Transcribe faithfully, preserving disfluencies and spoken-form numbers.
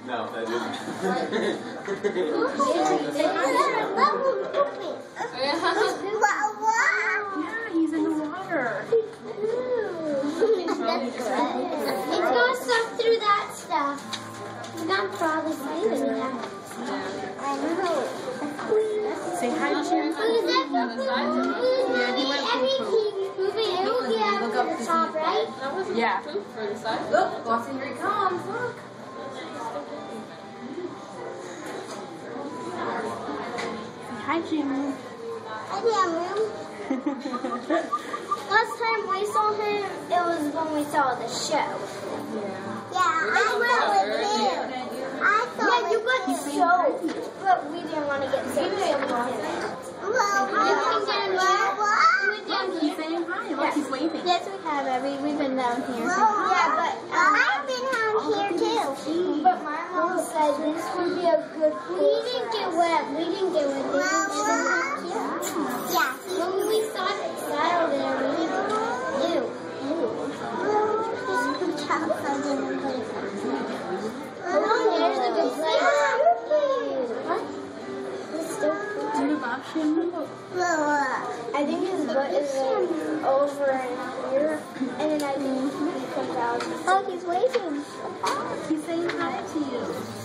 No, that didn't. Yeah, he's in the water. It's going to suck through that stuff. It's not probably saving it. I know. Say hi, Jim. Yeah, he went every key moving, it will be up to the top, right? Yeah. Look, Flossie, here he comes. Look. Hi, Jim. Hi, Jim. Last time we saw him, it was when we saw the show. Yeah, I went with him. I thought yeah, you got soaked, but we didn't want to get soaked, so we didn't. Well, I can get him here. He's saying hi. Look, he's waving. Yes, we have. Every, we've been down here. Well, yeah, but um, I've been down here too. But my mom said this would be a good pool. We didn't get wet. We didn't get wet. Well, well, yeah. When we saw it settle there, we didn't get wet. Ew. Ew. Just put chops on it and put it on. Oh, there's a good place. What? It's still cool. Do you have option? I think his butt is like over in here, and then I think he comes out. Oh, he's waving. He's saying hi to you.